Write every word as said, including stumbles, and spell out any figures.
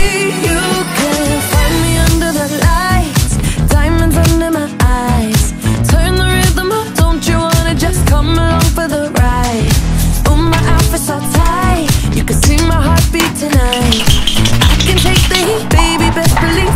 You can find me under the lights, diamonds under my eyes. Turn the rhythm up, don't you wanna just come along for the ride? Oh, my outfit's all tight, you can see my heartbeat tonight. I can take the heat, baby, best believe